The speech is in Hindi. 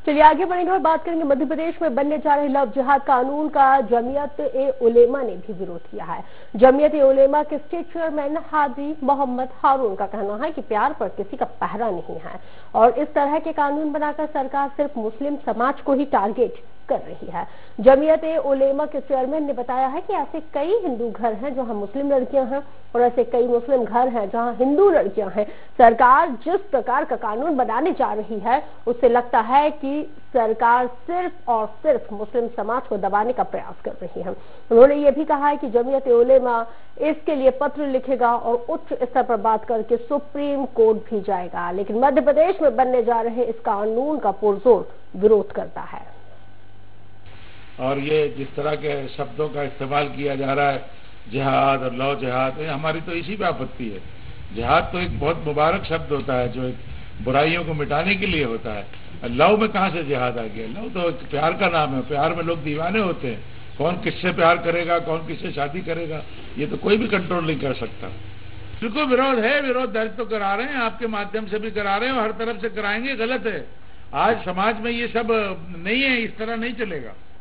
चलिए आगे बढ़ेंगे और बात करेंगे मध्य प्रदेश में बनने जा रहे लव जिहाद कानून का जमीयत ए उलेमा ने भी विरोध किया है। जमीयत ए उलेमा के स्टेट चेयरमैन हाजी मोहम्मद हारून का कहना है कि प्यार पर किसी का पहरा नहीं है और इस तरह के कानून बनाकर सरकार सिर्फ मुस्लिम समाज को ही टारगेट कर रही है। जमीयत ए उलेमा के चेयरमैन ने बताया है कि ऐसे कई हिंदू घर हैं जहां मुस्लिम लड़कियां हैं और ऐसे कई मुस्लिम घर हैं जहां हिंदू लड़कियां हैं। सरकार जिस प्रकार का कानून बनाने जा रही है उससे लगता है कि सरकार सिर्फ और सिर्फ मुस्लिम समाज को दबाने का प्रयास कर रही है। उन्होंने ये भी कहा है कि जमीयत ए उलेमा इसके लिए पत्र लिखेगा और उच्च स्तर पर बात करके सुप्रीम कोर्ट भी जाएगा, लेकिन मध्य प्रदेश में बनने जा रहे इस कानून का पुरजोर विरोध करता है। और ये जिस तरह के शब्दों का इस्तेमाल किया जा रहा है, जिहाद और लव जिहाद, हमारी तो इसी पे आपत्ति है। जिहाद तो एक बहुत मुबारक शब्द होता है जो एक बुराइयों को मिटाने के लिए होता है। लव में कहां से जिहाद आ गया? लव तो एक प्यार का नाम है, प्यार में लोग दीवाने होते हैं। कौन किससे प्यार करेगा, कौन किससे शादी करेगा, ये तो कोई भी कंट्रोल नहीं कर सकता। बिल्कुल विरोध है, विरोध दर्ज तो करा रहे हैं, आपके माध्यम से भी करा रहे हैं और हर तरफ से कराएंगे। गलत है, आज समाज में ये सब नहीं है, इस तरह नहीं चलेगा।